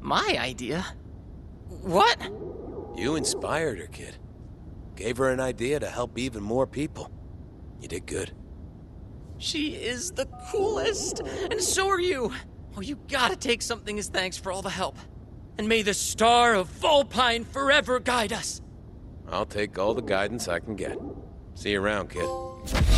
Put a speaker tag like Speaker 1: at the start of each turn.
Speaker 1: My idea? What?
Speaker 2: You inspired her, kid. Gave her an idea to help even more people. You did good.
Speaker 1: She is the coolest, and so are you. Oh, you gotta take something as thanks for all the help. And may the star of Volpine forever guide us.
Speaker 2: I'll take all the guidance I can get. See you around, kid.